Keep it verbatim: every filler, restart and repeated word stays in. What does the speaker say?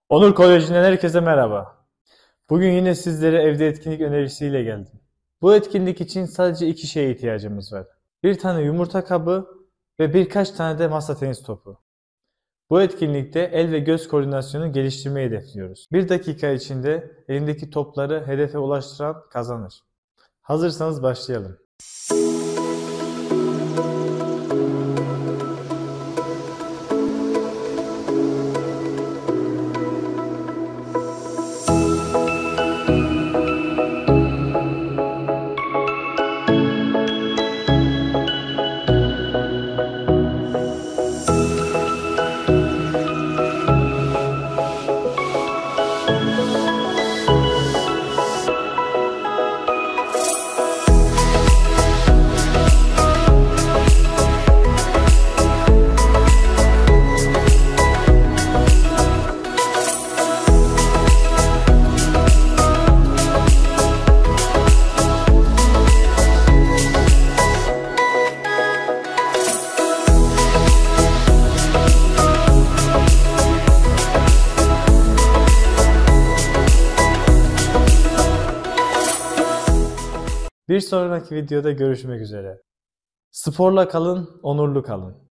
Onur Koleji'nden herkese merhaba. Bugün yine sizlere evde etkinlik önerisiyle geldim. Bu etkinlik için sadece iki şeye ihtiyacımız var. Bir tane yumurta kabı ve birkaç tane de masa tenis topu. Bu etkinlikte el ve göz koordinasyonu geliştirmeyi hedefliyoruz. Bir dakika içinde elindeki topları hedefe ulaştıran kazanır. Hazırsanız başlayalım. Bir sonraki videoda görüşmek üzere. Sporla kalın, onurlu kalın.